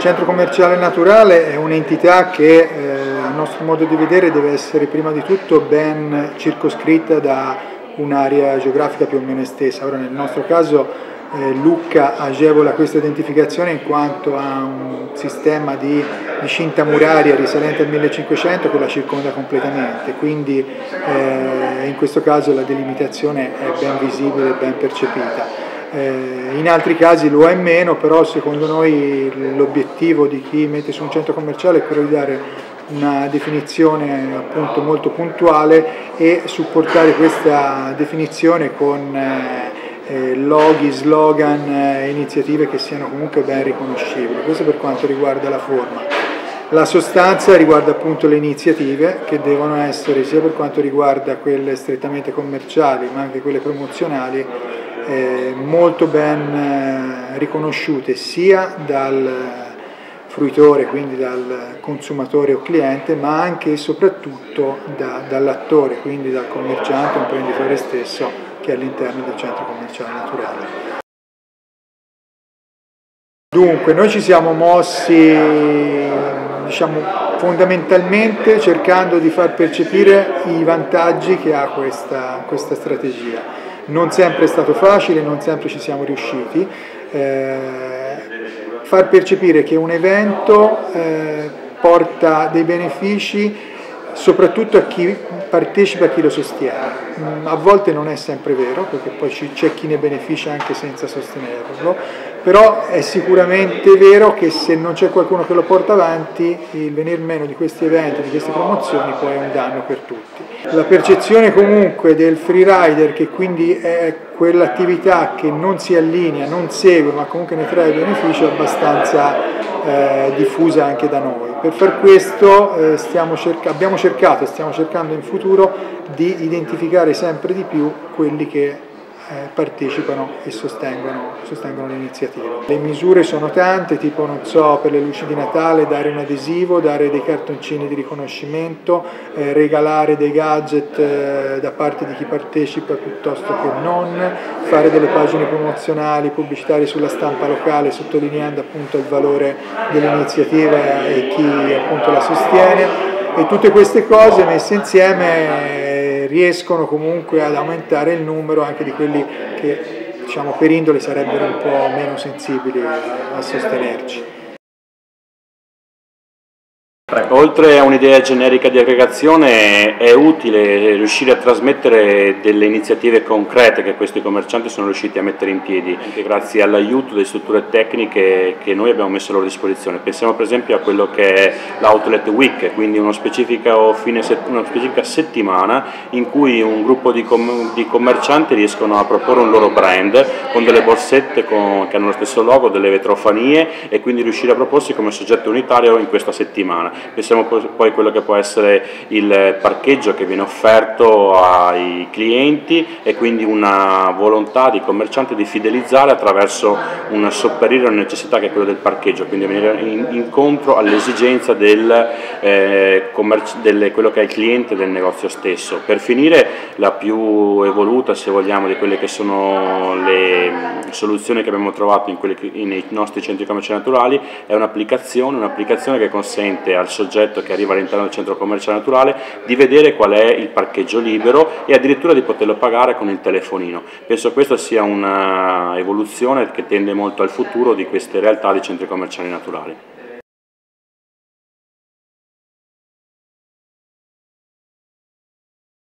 centro commerciale naturale è un'entità che a nostro modo di vedere deve essere prima di tutto ben circoscritta da un'area geografica più o meno estesa. Ora nel nostro caso Lucca agevola questa identificazione in quanto ha un sistema di cinta muraria risalente al 1500 che la circonda completamente, quindi in questo caso la delimitazione è ben visibile e ben percepita. In altri casi lo è meno, però secondo noi l'obiettivo di chi mette su un centro commerciale è quello di dare una definizione appunto molto puntuale e supportare questa definizione con loghi, slogan, iniziative che siano comunque ben riconoscibili. Questo per quanto riguarda la forma. La sostanza riguarda appunto le iniziative che devono essere, sia per quanto riguarda quelle strettamente commerciali ma anche quelle promozionali, molto ben riconosciute sia dal fruitore, quindi dal consumatore o cliente, ma anche e soprattutto dall'attore, quindi dal commerciante o imprenditore stesso che è all'interno del centro commerciale naturale. Dunque, noi ci siamo mossi, diciamo, fondamentalmente cercando di far percepire i vantaggi che ha questa strategia. Non sempre è stato facile, non sempre ci siamo riusciti. Far percepire che un evento porta dei benefici soprattutto a chi partecipa, a chi lo sostiene. A volte non è sempre vero, perché poi c'è chi ne beneficia anche senza sostenerlo, però è sicuramente vero che se non c'è qualcuno che lo porta avanti, il venir meno di questi eventi, di queste promozioni, poi è un danno per tutti. La percezione comunque del freerider, che quindi è quell'attività che non si allinea, non segue, ma comunque ne trae beneficio, è abbastanza diffusa anche da noi. Per far questo abbiamo cercato e stiamo cercando in futuro di identificare sempre di più quelli che partecipano e sostengono l'iniziativa. Le misure sono tante, tipo non so, per le luci di Natale dare un adesivo, dare dei cartoncini di riconoscimento, regalare dei gadget da parte di chi partecipa piuttosto che non, fare delle pagine promozionali, pubblicitarie sulla stampa locale sottolineando appunto il valore dell'iniziativa e chi appunto la sostiene, e tutte queste cose messe insieme riescono comunque ad aumentare il numero anche di quelli che, diciamo, per indole sarebbero un po' meno sensibili a sostenerci. Oltre a un'idea generica di aggregazione è utile riuscire a trasmettere delle iniziative concrete che questi commercianti sono riusciti a mettere in piedi, anche grazie all'aiuto delle strutture tecniche che noi abbiamo messo a loro disposizione. Pensiamo per esempio a quello che è l'Outlet Week, quindi una specifica settimana in cui un gruppo di commercianti riescono a proporre un loro brand con delle borsette che hanno lo stesso logo, delle vetrofanie, e quindi riuscire a proporsi come soggetto unitario in questa settimana. Pensiamo poi a quello che può essere il parcheggio che viene offerto ai clienti e quindi una volontà di commerciante di fidelizzare attraverso un sopperire una necessità che è quella del parcheggio, quindi venire incontro all'esigenza quello che è il cliente del negozio stesso. Per finire, la più evoluta, se vogliamo, di quelle che sono le soluzioni che abbiamo trovato nei nostri centri commerciali naturali è un'applicazione che consente al soggetto che arriva all'interno del centro commerciale naturale di vedere qual è il parcheggio libero e addirittura di poterlo pagare con il telefonino. Penso questa sia una evoluzione che tende molto al futuro di queste realtà di centri commerciali naturali.